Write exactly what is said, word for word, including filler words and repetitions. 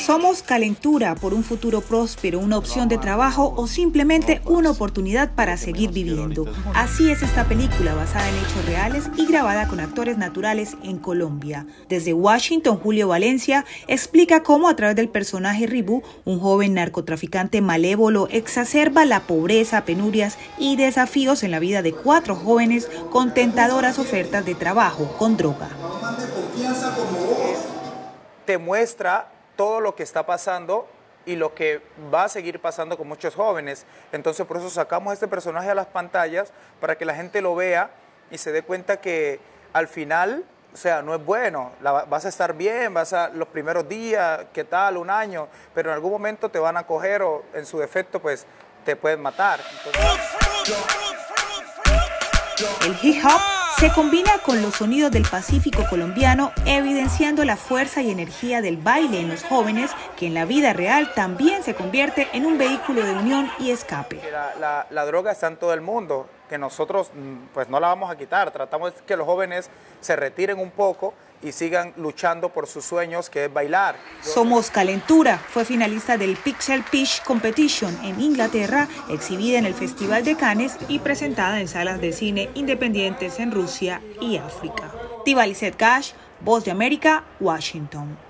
Somos Calentura, por un futuro próspero, una opción de trabajo o simplemente una oportunidad para seguir viviendo. Así es esta película, basada en hechos reales y grabada con actores naturales en Colombia. Desde Washington, Julio Valencia explica cómo a través del personaje Ribú, un joven narcotraficante malévolo exacerba la pobreza, penurias y desafíos en la vida de cuatro jóvenes con tentadoras ofertas de trabajo con droga. Te muestra todo lo que está pasando y lo que va a seguir pasando con muchos jóvenes. Entonces por eso sacamos este personaje a las pantallas para que la gente lo vea y se dé cuenta que al final, o sea, no es bueno. La, vas a estar bien, vas a los primeros días, qué tal, un año, pero en algún momento te van a coger o en su defecto pues te pueden matar. Entonces... El hip hop se combina con los sonidos del Pacífico colombiano, evidenciando la fuerza y energía del baile en los jóvenes, que en la vida real también se convierte en un vehículo de unión y escape. La, la, la droga está en todo el mundo, que nosotros pues no la vamos a quitar. Tratamos de que los jóvenes se retiren un poco y sigan luchando por sus sueños, que es bailar. Somos Calentura fue finalista del Pixel Pitch Competition en Inglaterra, exhibida en el Festival de Cannes y presentada en salas de cine independientes en Rusia y África. Tivalizet Cash, Voz de América, Washington.